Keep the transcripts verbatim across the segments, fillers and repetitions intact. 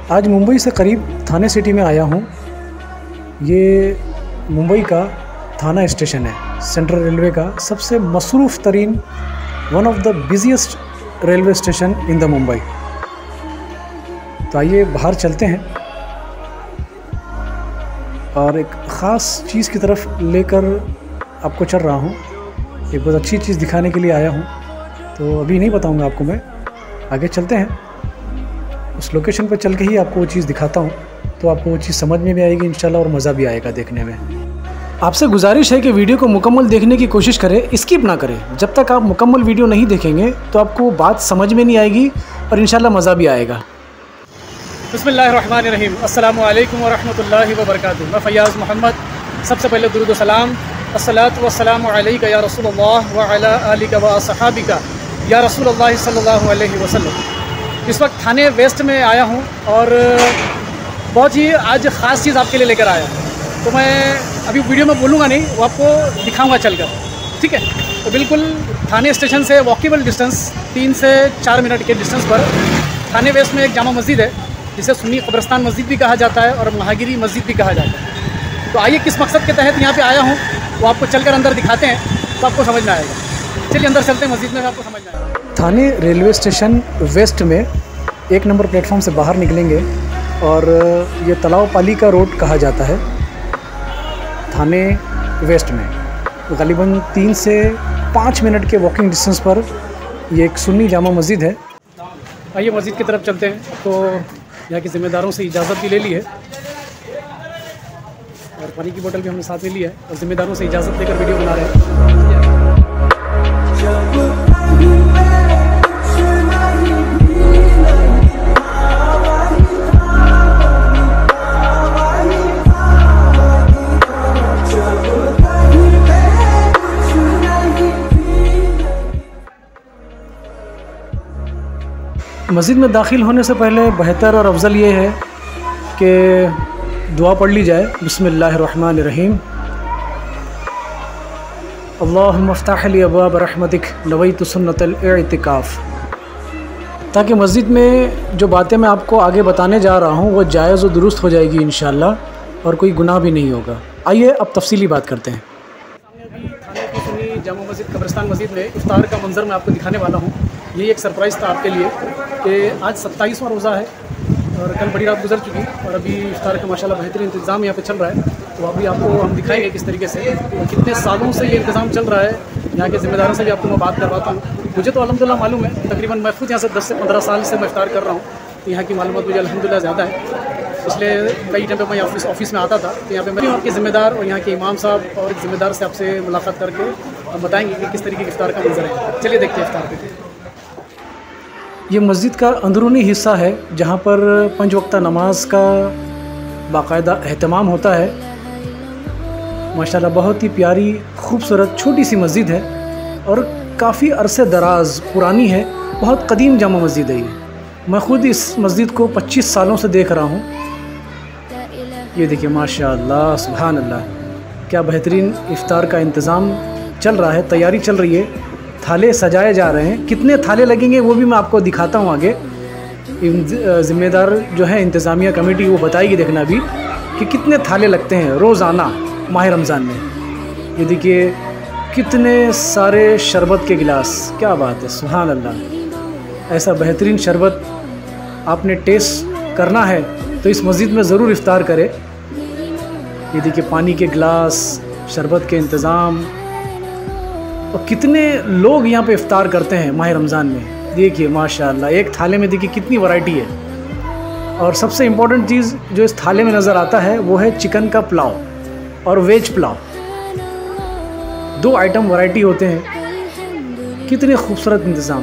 आज मुंबई से करीब थाने सिटी में आया हूँ। ये मुंबई का थाना स्टेशन है, सेंट्रल रेलवे का सबसे मसरूफ़ तरीन, one of the busiest railway station in the Mumbai. तो आइए बाहर चलते हैं और एक ख़ास चीज़ की तरफ लेकर आपको चल रहा हूँ। एक बहुत अच्छी चीज़ दिखाने के लिए आया हूँ, तो अभी नहीं बताऊँगा आपको मैं। आगे चलते हैं, उस लोकेशन पर चल के ही आपको वो चीज़ दिखाता हूँ, तो आपको वो चीज़ समझ में भी आएगी इंशाल्लाह और मज़ा भी आएगा देखने में। आपसे गुजारिश है कि वीडियो को मुकम्मल देखने की कोशिश करें, स्किप ना करें। जब तक आप मुकम्मल वीडियो नहीं देखेंगे तो आपको बात समझ में नहीं आएगी और इंशाल्लाह मज़ा भी आएगा। बिस्मिल्लाहिर्रहमानिर्रहीम, अस्सलामु अलैकुम वरहमतुल्लाहि वबरकातुहू। मैं फ़याज़ मोहम्मद, सबसे पहले दुरूद व सलाम, अस्सलातु वस्सलामु अलैका या रसूलल्लाह व अला आलिका व असहाबिका या रसूलल्लाह सल्लल्लाहु अलैहि वसल्लम। इस वक्त थाने वेस्ट में आया हूँ और बहुत ही आज ख़ास चीज़ आपके लिए लेकर आया। तो मैं अभी वीडियो में बोलूँगा नहीं, वो आपको दिखाऊँगा चलकर, ठीक है। तो बिल्कुल थाने स्टेशन से वॉकेबल डिस्टेंस, तीन से चार मिनट के डिस्टेंस पर थाने वेस्ट में एक जामा मस्जिद है, जिसे सुन्नी कब्रिस्तान मस्जिद भी कहा जाता है और महागिरी मस्जिद भी कहा जाता है। तो आइए किस मकसद के तहत यहाँ पे आया हूँ वो आपको चलकर अंदर दिखाते हैं, तो आपको समझ में आएगा। चलिए अंदर चलते हैं मस्जिद में, आपको समझ में आएगा। थाने रेलवे स्टेशन वेस्ट में एक नंबर प्लेटफॉर्म से बाहर निकलेंगे और ये तलाव पाली का रोड कहा जाता है। थाने वेस्ट में ग़ालिबन तीन से पाँच मिनट के वॉकिंग डिस्टेंस पर ये एक सुन्नी जामा मस्जिद है। आइए मस्जिद की तरफ चलते हैं। तो यहाँ के ज़िम्मेदारों से इजाज़त भी ले ली है और पानी की बोतल भी हमने साथ में ली है और ज़िम्मेदारों से इजाज़त लेकर वीडियो बना रहे हैं। मस्जिद में दाखिल होने से पहले बेहतर और अफजल ये है कि दुआ पढ़ ली जाए, बिस्मिल्लाहिर्रहमानिर्रहीम। अल्लाहुम्मा इफ्ताह ली अबवाब रहमतिक नवैतु सुन्नतल इतिकाफ़। ताकि मस्जिद में जो बातें मैं आपको आगे बताने जा रहा हूँ वो जायज़ और दुरुस्त हो जाएगी इंशाअल्लाह और कोई गुनाह भी नहीं होगा। आइए अब तफसीली बात करते हैं। अभी थाने की सुन्नी जामा मस्जिद कब्रिस्तान मस्जिद में इफ्तार का मंजर मैं आपको दिखाने वाला हूँ। ये एक सरप्राइज़ था आपके लिए कि आज सत्ताईसवां रोज़ा है और कल बड़ी रात गुजर चुकी और अभी इफ्तार का माशाल्लाह बेहतरीन इंतज़ाम यहाँ पे चल रहा है। तो अभी आपको हम दिखाएंगे किस तरीके से और कितने सालों से ये इंतज़ाम चल रहा है। यहाँ के ज़िम्मेदारों से भी आपको मैं बात करवाता हूँ। मुझे तो अल्हम्दुलिल्लाह मालूम है, तकरीबन मैं खुद यहाँ से दस से पंद्रह साल से मैं इफ्तार कर रहा हूँ, तो यहाँ की मालूमात मुझे अल्हम्दुलिल्लाह ज़्यादा है। इसलिए कई टाइम पर मैं ऑफिस ऑफिस में आता था, तो यहाँ पे मैं आपके ज़िम्मेदार और यहाँ के इमाम साहब और ज़िम्मेदार से आपसे मुलाकात करके हम बताएँगे कि किस तरीके के इफ्तार का मंजर है। चलिए देखते हैं इफ्तार पे। ये मस्जिद का अंदरूनी हिस्सा है जहाँ पर पंज वक्ता नमाज का बाकायदा एहतमाम होता है। माशाल्लाह बहुत ही प्यारी खूबसूरत छोटी सी मस्जिद है और काफ़ी अरसे दराज पुरानी है, बहुत कदीम जामा मस्जिद है ये। मैं ख़ुद इस मस्जिद को पच्चीस सालों से देख रहा हूँ। ये देखिए माशाल्लाह सुभान अल्लाह, क्या बेहतरीन इफ्तार का इंतज़ाम चल रहा है, तैयारी चल रही है, थाले सजाए जा रहे हैं। कितने थाले लगेंगे वो भी मैं आपको दिखाता हूँ आगे। ज़िम्मेदार जो है इंतज़ामिया कमेटी वो बताएगी, देखना भी कि कितने थाले लगते हैं रोज़ाना माह रमज़ान में। ये देखिए कितने सारे शरबत के गिलास, क्या बात है सुभान अल्लाह। ऐसा बेहतरीन शरबत आपने टेस्ट करना है तो इस मस्जिद में ज़रूर इफ्तार करें। ये देखिए पानी के गिलास, शरबत के इंतज़ाम और कितने लोग यहाँ पे इफ्तार करते हैं माह रमज़ान में। देखिए माशाल्लाह एक थाले में देखिए कितनी वैरायटी है। और सबसे इम्पोर्टेंट चीज़ जो इस थाले में नज़र आता है वो है चिकन का पुलाव और वेज पुलाव। दो आइटम वैरायटी होते हैं। कितने खूबसूरत इंतज़ाम।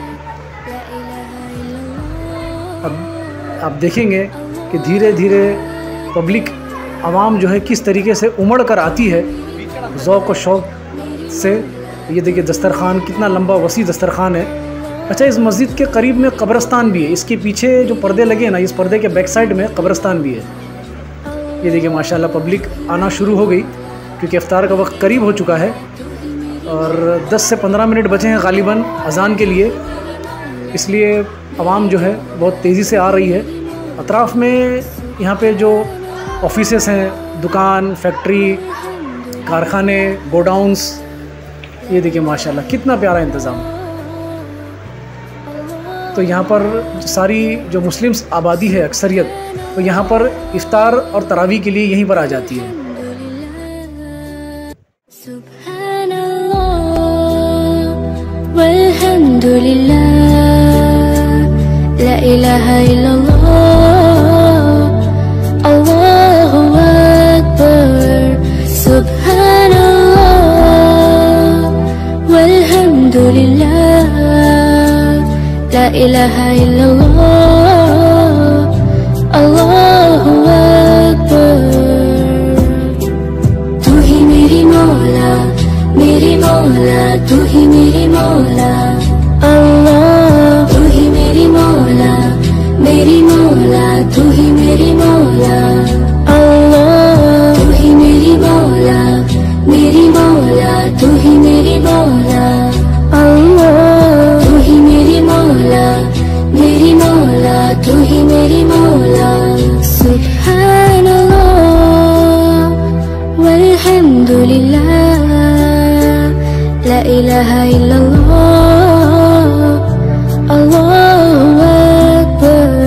अब आप देखेंगे कि धीरे धीरे पब्लिक आवाम जो है किस तरीके से उमड़ कर आती है ज़ौक़ व शौक़ से। ये देखिए दस्तरखान कितना लंबा वसी दस्तरखान है। अच्छा, इस मस्जिद के करीब में कब्रिस्तान भी है। इसके पीछे जो पर्दे लगे हैं ना, इस पर्दे के बैक साइड में कब्रिस्तान भी है। ये देखिए माशाल्लाह पब्लिक आना शुरू हो गई क्योंकि इफ्तार का वक्त करीब हो चुका है और दस से पंद्रह मिनट बचे हैं ग़ालिबन अज़ान के लिए। इसलिए आवाम जो है बहुत तेज़ी से आ रही है अतराफ़ में यहाँ पे जो ऑफिसेस हैं, दुकान, फैक्ट्री, कारखाने, गोडाउन्स, ये देखिए माशाल्लाह कितना प्यारा इंतज़ाम। तो यहाँ पर सारी जो मुस्लिम्स आबादी है अक्सरियत, तो यहाँ पर इफ्तार और तरावी के लिए यहीं पर आ जाती है। वल्हम्दुलिल्लाह, ला इलाहा इल्लल्लाह, अल्लाहु अकबर, सुब्हानल्लाह, वल्हम्दुलिल्लाह, ला इलाहा इल्लल्लाह, अल्लाहु अकबर। तू ही मेरी मौला, मेरी मौला, तू ही मेरी मौला, अल्लाह। तू ही मेरी मौला, मेरी मौला, तू ही मेरी मौला, अल्लाह। तू ही मेरी मौला, मेरी मौला, तू ही मेरी मौला, अल्लाह। तू ही मेरी मौला, मेरी मौला, तू ही मेरी मौला। सुब्हानल्लाह, वल्हम्दुलिल्लाह, ला इलाहा इल्लल्लाह, अल्लाहु अकबर,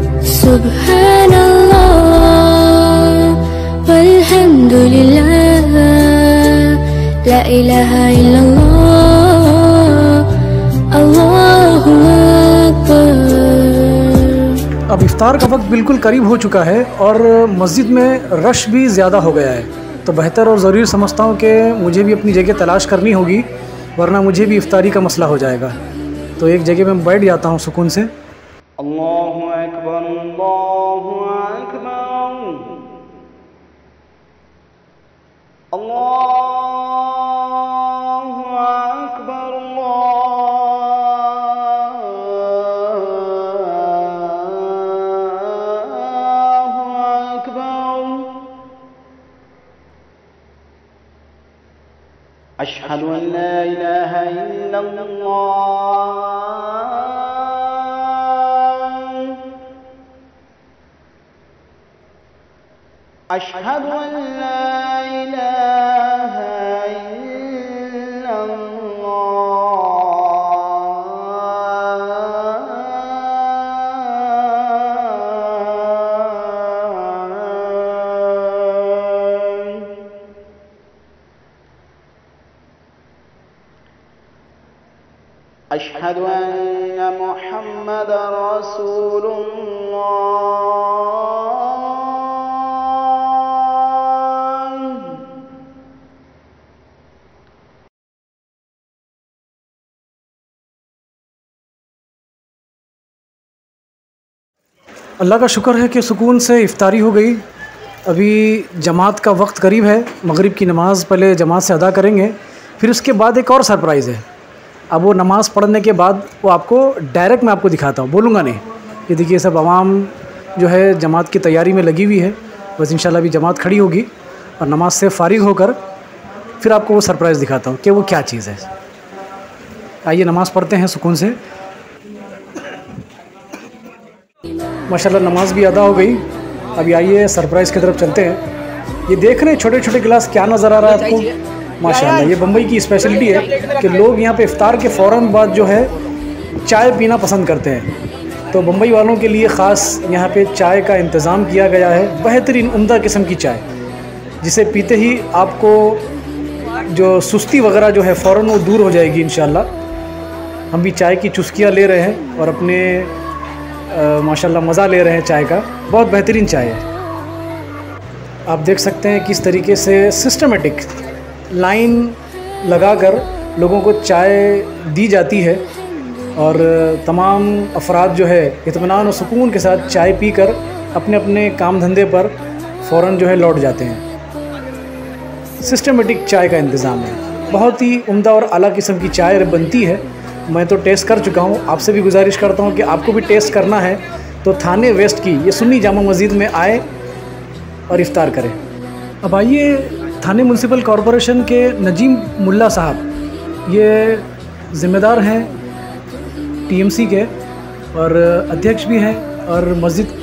सुब्हानल्लाह, वल्हम्दुलिल्लाह, ला इलाहा इल्लल्लाह, अल्लाहु अकबर। अब इफ्तार का वक्त बिल्कुल करीब हो चुका है और मस्जिद में रश भी ज़्यादा हो गया है, तो बेहतर और ज़रूरी समझता हूँ कि मुझे भी अपनी जगह तलाश करनी होगी, वरना मुझे भी इफ्तारी का मसला हो जाएगा। तो एक जगह में बैठ जाता हूँ सुकून से। अल्लाहु अकबर, अल्लाहु अकबर, अल्लाहु अकबर, अल्लाहु अकबर। अशहदु अन ला इलाहा इल्लल्लाह, अशहदु अन ला इलाहा इल्लल्लाह, अशहदु अन्ना मुहम्मदर रसूलुल्लाह। अल्लाह का शुक्र है कि सुकून से इफ्तारी हो गई। अभी जमात का वक्त करीब है, मगरिब की नमाज़ पहले जमात से अदा करेंगे, फिर उसके बाद एक और सरप्राइज़ है। अब वो नमाज़ पढ़ने के बाद वो आपको डायरेक्ट मैं आपको दिखाता हूँ, बोलूँगा नहीं। ये देखिए सब आवाम जो है जमात की तैयारी में लगी हुई है, बस इंशाल्लाह भी जमात खड़ी होगी और नमाज से फ़ारिग होकर फिर आपको वो सरप्राइज़ दिखाता हूँ कि वो क्या चीज़ है। आइए नमाज़ पढ़ते हैं सुकून से। माशाल्लाह नमाज भी अदा हो गई। अभी आइए सरप्राइज़ की तरफ चलते हैं। ये देख रहे हैं छोटे छोटे गिलास, क्या नज़र आ रहा है आपको? माशाल्लाह ये बम्बई की स्पेशलिटी है कि लोग यहाँ पे इफ्तार के फ़ौरन बाद जो है चाय पीना पसंद करते हैं। तो बम्बई वालों के लिए ख़ास यहाँ पे चाय का इंतज़ाम किया गया है, बेहतरीन उम्दा किस्म की चाय, जिसे पीते ही आपको जो सुस्ती वगैरह जो है फ़ौरन वो दूर हो जाएगी इंशाल्लाह। हम भी चाय की चुस्कियाँ ले रहे हैं और अपने माशाल्लाह मज़ा ले रहे हैं चाय का। बहुत बेहतरीन चाय है। आप देख सकते हैं किस तरीके से सिस्टमेटिक लाइन लगाकर लोगों को चाय दी जाती है और तमाम अफराद जो है इत्मीनान और सुकून के साथ चाय पीकर अपने अपने काम धंधे पर फ़ौरन जो है लौट जाते हैं। सिस्टमेटिक चाय का इंतज़ाम है, बहुत ही उम्दा और आला किस्म की चाय बनती है। मैं तो टेस्ट कर चुका हूँ, आपसे भी गुजारिश करता हूँ कि आपको भी टेस्ट करना है तो थाने वेस्ट की ये सुन्नी जामा मस्जिद में आए और इफ्तार करें। अब आइए थाने म्यूनसिपल कॉरपोरेशन के नजीम मुल्ला साहब, ये ज़िम्मेदार हैं टीएमसी के और अध्यक्ष भी हैं और मस्जिद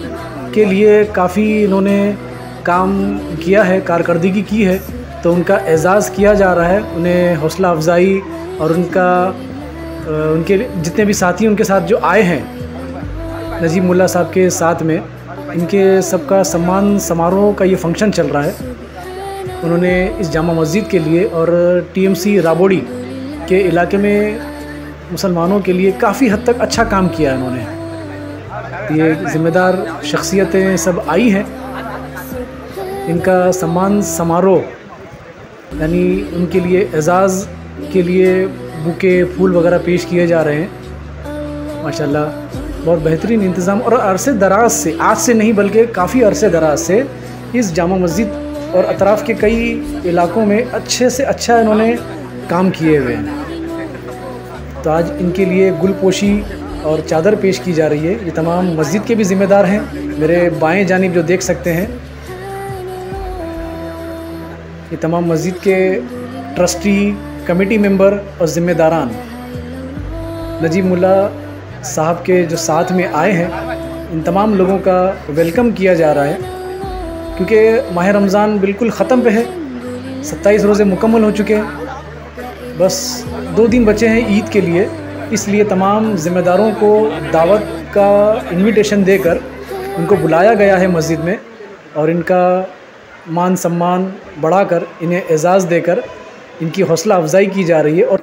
के लिए काफ़ी इन्होंने काम किया है, कारकर्दगी की है, तो उनका एज़ाज़ किया जा रहा है। उन्हें हौसला अफजाई और उनका उनके जितने भी साथी उनके साथ जो आए हैं नजीब मुल्ला साहब के साथ में, इनके सबका सम्मान समारोह का ये फंक्शन चल रहा है। उन्होंने इस जामा मस्जिद के लिए और टीएमसी राबोड़ी के इलाके में मुसलमानों के लिए काफ़ी हद तक अच्छा काम किया है इन्होंने। ये ज़िम्मेदार शख्सियतें सब आई हैं। इनका सम्मान समारोह यानी उनके लिए एज़ाज़ के लिए बुके फूल वगैरह पेश किए जा रहे हैं। माशाल्लाह बहुत बेहतरीन इंतज़ाम, और अरसे दराज से, आज से नहीं बल्कि काफ़ी अरसे दराज से इस जामा मस्जिद और अतराफ़ के कई इलाकों में अच्छे से अच्छा इन्होंने काम किए हुए हैं। तो आज इनके लिए गुलपोशी और चादर पेश की जा रही है। ये तमाम मस्जिद के भी ज़िम्मेदार हैं। मेरे बाएं जानिब जो देख सकते हैं, ये तमाम मस्जिद के ट्रस्टी, कमेटी मेंबर और ज़िम्मेदारान नजीब मुल्ला साहब के जो साथ में आए हैं, इन तमाम लोगों का वेलकम किया जा रहा है। क्योंकि माह रमज़ान बिल्कुल ख़त्म पे है, सत्ताईस रोज़े मुकम्मल हो चुके हैं, बस दो दिन बचे हैं ईद के लिए। इसलिए तमाम ज़िम्मेदारों को दावत का इन्विटेशन देकर उनको बुलाया गया है मस्जिद में, और इनका मान सम्मान बढ़ाकर इन्हें एज़ाज़ देकर इनकी हौसला अफजाई की जा रही है। और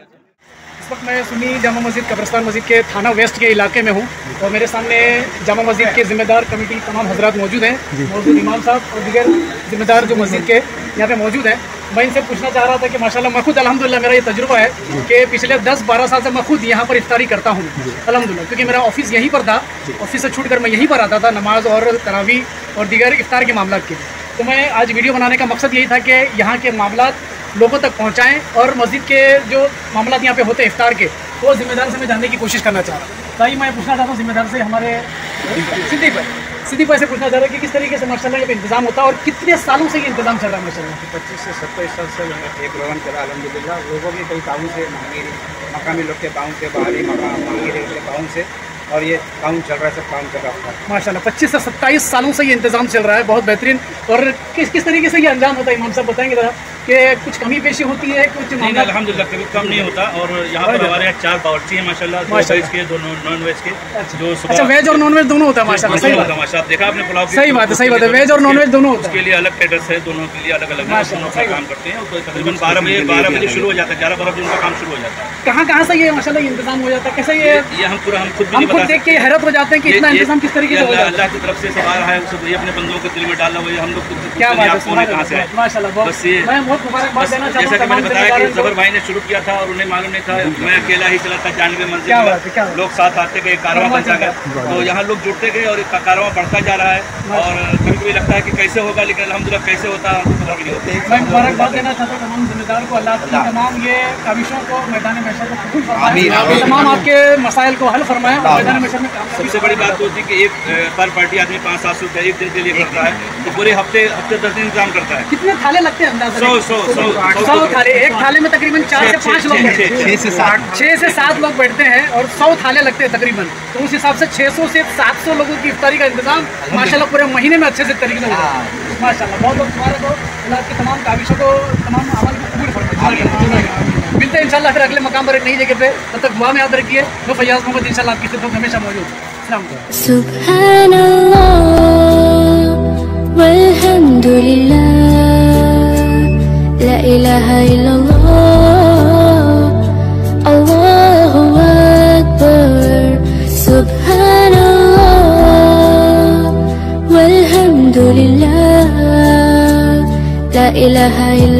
इस वक्त मैं सुन्नी जामा मस्जिद कब्रिस्तान मस्जिद के थाना वेस्ट के इलाके में हूँ, और मेरे सामने जामा मस्जिद के ज़िम्मेदार कमेटी तमाम हजरात मौजूद हैं, मौजूद इमाम साहब और दीगर ज़िम्मेदार जो मस्जिद के यहाँ पे मौजूद हैं। मैं इनसे पूछना चाह रहा था कि माशाल्लाह मैं खुद अल्हम्दुलिल्लाह मेरा ये तजुर्बा है कि पिछले दस बारह साल से मैं खुद यहाँ पर इफ्तारी करता हूँ अल्हम्दुलिल्लाह, क्योंकि मेरा ऑफिस यहीं पर था। ऑफिस से छूट कर मैं यहीं पर आता था नमाज और तरावी और दीगर इफ्तार के मामला के। तो मैं आज वीडियो बनाने का मकसद यही था कि यहाँ के मामला लोगों तक पहुँचाएँ, और मस्जिद के जो मामला यहाँ पे होते हैं इफ्तार के, वो ज़िम्मेदार से मैं जानने की कोशिश करना चाह रहा हूँ। ताकि मैं पूछना चाहता हूँ ज़िम्मेदार से, हमारे सिद्दीक भाई सिद्दीक भाई से पूछना चाह रहा है कि किस तरीके से माशाल्लाह ये इंतज़ाम होता है और कितने सालों से ये इंतज़ाम चल रहा है माशाल्लाह? पच्चीस से सत्ताईस साल से एक प्रोग्राम चला अल्हम्दुलिल्लाह। लोगों के कई ताउन से, मकामी लोग के ताउन से, बाहरी मकाम मांगी के ताउन से, और ये काम चल रहा है, सब काम चल रहा है माशाल्लाह। पच्चीस से सत्ताईस सालों से ये इंतज़ाम चल रहा है, बहुत बेहतरीन। और किस किस तरीके से ये अंजाम होता है इमाम साहब बताएंगे ज़रा, कि कुछ कमी पेशी होती है कुछ? नहीं, अल्हम्दुलिल्लाह कभी कम नहीं होता। और यहाँ पर हमारे यहाँ चार बावर्ची हैं माशाल्लाह, दो वेज के, दो नॉन वेज के। जो अच्छा, वेज और नॉन वेज दोनों होता है माशाल्लाह? सही बात है माशाल्लाह। देखा आपने पुलाव? सही बात है, सही बात है, वेज और नॉन वेज दोनों होता है। उसके लिए अलग कैटर्स है, दोनों के लिए अलग अलग काम करते हैं। तकरीबन बारह बजे बारह बजे शुरू हो जाता है, ग्यारह बारह बजे उनका काम शुरू हो जाता है। कहाँ कहाँ से ये माशाल्लाह ये इंतज़ाम हो जाता है? कैसे ये ये हम पूरा हम खुद हम खुद देख के हैरत हो जाते हैं कि इतना इंतज़ाम किस तरीके से हो जाता है? अल्लाह की तरफ से सब आ रहा है, सब ये अपने बंदों को दिल में डाला हुआ है। हम लोग क्या बात है, कहाँ से है माशाल्लाह। बहुत मैं बहुत मुबारकबाद देना चाहता हूँ। जैसा कि मैंने बताया कि जबर भाई ने शुरू किया था और उन्हें मालूम नहीं था, मैं अकेला ही चला था जानवे मंजिल में, लोग साथ आते गए, कारवां बनता गया, तो यहाँ लोग जुड़ते गए और कारवां बढ़ता जा रहा है। और कभी कभी लगता है कि कैसे होगा, लेकिन अल्हम्दुलिल्लाह कैसे होता है हमको पता भी नहीं होता। मैं मुबारकबाद देना चाहता हूँ तमाम जिम्मेदार को, अल्लाह तमाम ये काविशों को मैदान महशर को कबूल फरमाए, तमाम आपके मसाइल को हल फरमाए, मैदान महशर में काम। सबसे बड़ी बात होती है कि एक पर पार्टी आदमी पाँच सात सौ रुपये एक दिन के लिए करता है, तो पूरे हफ्ते हफ्ते दस दिन इंतजाम करता है। कितने थाले लगते हैं अंदाज़ा? सौ सौ सौ सौ थाले। एक थाले में तकरीबन चार से पाँच लोग बैठते हैं, छः से सात छः से सात लोग बैठते हैं, और सौ थाले लगते हैं तकरीबन। तो उस हिसाब से छः सौ से सात सौ लोगों की इफ्तारी का इंतजाम माशाल्लाह पूरे महीने में अच्छे से तरीके से होता है माशाल्लाह। बहुत बहुत मुबारक हो, अल्लाह की तमाम काविशों को, तमाम अमल को कबूल फरमाए। मिलते हैं इंशाल्लाह फिर अगले मकाम पर एक नई जगह पे, तब तक दुआ में याद रखिए। मैं फैयाज मोहम्मद इंशाल्लाह आपकी खिदमत में हमेशा मौजूद हूँ। सुब्हानल्लाह वल्हम्दुलिल्लाह ला इलाहा इल्लल्लाह अल्लाहु अकबर। सुब्हानल्लाह वल्हम्दुलिल्लाह ला इलाहा इल्लल्लाह